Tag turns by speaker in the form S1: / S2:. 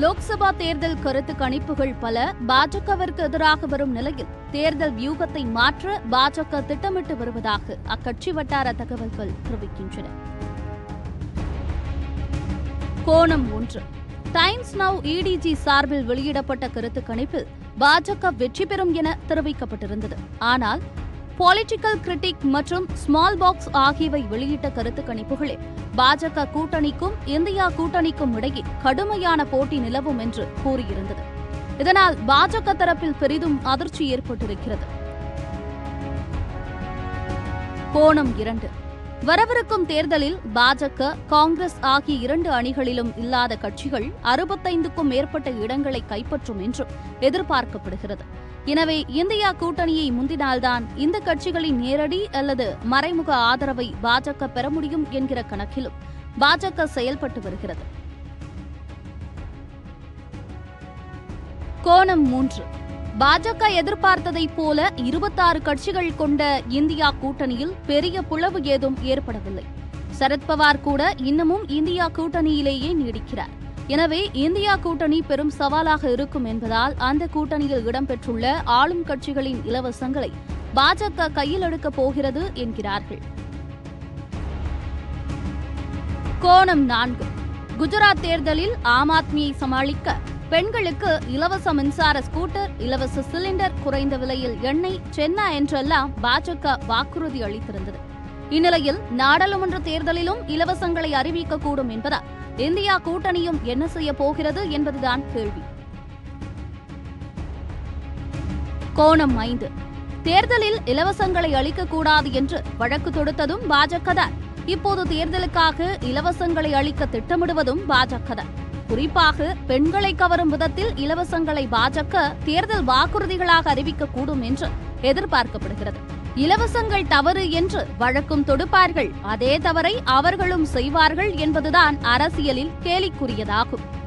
S1: லோக்சபா தேர்தல் கருத்து கணிப்புகள் பல பாஜகவிற்கு எதிராக வரும் நிலையில் தேர்தல் வியூகத்தை மாற்ற பாஜக திட்டமிட்டு வருவதாக அக்கட்சி வட்டார தகவல்கள் தெரிவிக்கின்றன. கோணம் 1. டைம்ஸ் நவ் EDG சார்பில் வெளியிடப்பட்ட கருத்து கணிப்பில் பாஜக வெற்றி பெறும் என தெரிவிக்கப்பட்டிருந்தது. ஆனால் பொலிட்டிக்கல் கிரிட்டிக் மற்றும் ஸ்மால் பாக்ஸ் ஆகியவை வெளியிட்ட கருத்து கணிப்புகளில் பாஜக கூட்டணிக்கும் இந்தியா கூட்டணிக்கும் இடையே கடுமையான போட்டி நிலவும் என்று கூறியிருந்தது. இதனால் பாஜக தரப்பில் பெரிதும் அதிர்ச்சி ஏற்பட்டிருக்கிறது. கோணம் 2. வரவிருக்கும் தேர்தலில் பாஜக, காங்கிரஸ் ஆகிய 2 அணிகளிலும் இல்லாத கட்சிகள் 65க்கும் மேற்பட்ட இடங்களை கைப்பற்றும் என்றும் எதிர்பார்க்கப்படுகிறது. எனவே இந்தியா கூட்டணியை முந்தினால்தான் இந்த கட்சிகளின் நேரடி அல்லது மறைமுக ஆதரவை பாஜக பெற முடியும் என்கிற கணக்கிலும் பாஜக செயல்பட்டு வருகிறது. கோணம் 3. பாஜக எதிர்பார்த்ததைப் போல 26 கட்சிகள் கொண்ட இந்தியா கூட்டணியில் பெரிய பிளவு ஏதும் ஏற்படவில்லை. சரத்பவார் கூட இன்னமும் இந்தியா கூட்டணியிலேயே நீடிக்கிறார். எனவே இந்தியா கூட்டணி பெரும் சவாலாக இருக்கும் என்பதால் அந்த கூட்டணியில் இடம்பெற்றுள்ள ஆளும் கட்சிகளின் இலவசங்களை பாஜக கையில் எடுக்கப் போகிறது என்கிறார்கள். கோணம் 4. குஜராத் தேர்தலில் ஆம் ஆத்மியை சமாளிக்க பெண்களுக்கு இலவச மின்சார ஸ்கூட்டர், இலவச சிலிண்டர், குறைந்த விலையில் எண்ணெய், சென்னா என்றெல்லாம் பாஜக வாக்குறுதி அளித்திருந்தது. இந்நிலையில் நாடாளுமன்ற தேர்தலிலும் இலவசங்களை அறிவிக்கக்கூடும் என்பதால் இந்தியா கூட்டணியும் என்ன செய்ய போகிறது என்பதுதான் கேள்வி. கோணம் 5. தேர்தலில் இலவசங்களை அளிக்கக்கூடாது என்று வழக்கு தொடுத்ததும் பாஜக தான். இப்போது தேர்தலுக்காக இலவசங்களை அளிக்க திட்டமிடுவதும் பாஜக தான். குறிப்பாக பெண்களை கவரும் விதத்தில் இலவசங்களை பாஜக தேர்தல் வாக்குறுதிகளாக அறிவிக்கக்கூடும் என்று எதிர்பார்க்கப்படுகிறது. இலவசங்கள் தவறு என்று வழக்கும் தொடுப்பார்கள். அதே தவறை அவர்களும் செய்வார்கள் என்பதுதான் அரசியலில் கேலிக்குரியதாகும்.